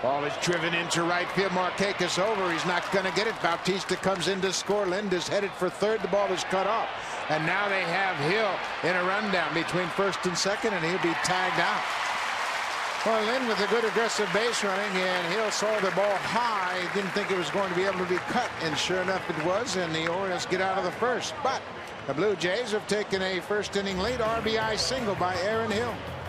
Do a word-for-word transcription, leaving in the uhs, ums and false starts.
Ball is driven into right field. Markakis over. He's not going to get it. Bautista comes in to score. Lind is headed for third. The ball is cut off. And now they have Hill in a rundown between first and second, and he'll be tagged out. Well, Lind with a good aggressive base running, and Hill saw the ball high. Didn't think it was going to be able to be cut, and sure enough it was, and the Orioles get out of the first. But the Blue Jays have taken a first inning lead. R B I single by Aaron Hill.